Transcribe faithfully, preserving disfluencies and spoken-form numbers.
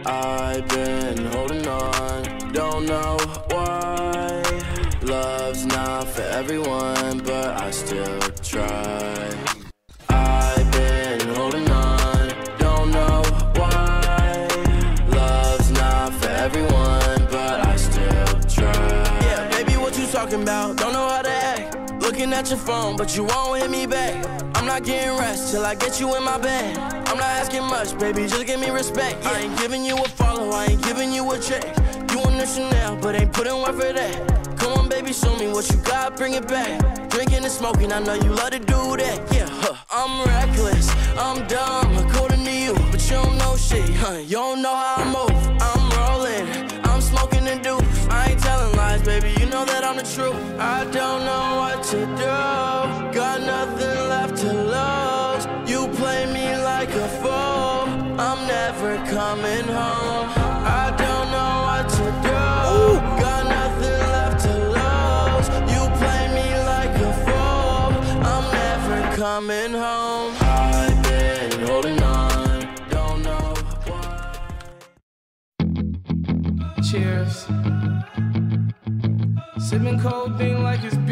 I've been holding on, don't know why. Love's not for everyone, but I still try. I've been holding on, don't know why. Love's not for everyone, but I still try. Yeah, baby, what you talking about? Don't know how to act. Looking at your phone, but you won't hit me back. I'm not getting rest till I get you in my bed. I'm not asking much, baby, just give me respect. Yeah. I ain't giving you a follow, I ain't giving you a check. You want the Chanel, but ain't putting work for that. Come on, baby, show me what you got, bring it back. Drinking and smoking, I know you love to do that. Yeah, huh. I'm reckless, I'm dumb, according to you, but you don't know shit, huh? You don't know how I move. I'm rolling, I'm smoking and do. I ain't telling lies, baby, you know that I'm the truth. I don't know what to do, got nothing left to lose. You play me like a fool, I'm never coming home. I don't know what to do, Ooh. Got nothing left to lose. You play me like a fool, I'm never coming home. I've been holding on, don't know why. Cheers. Sipping codeine like it's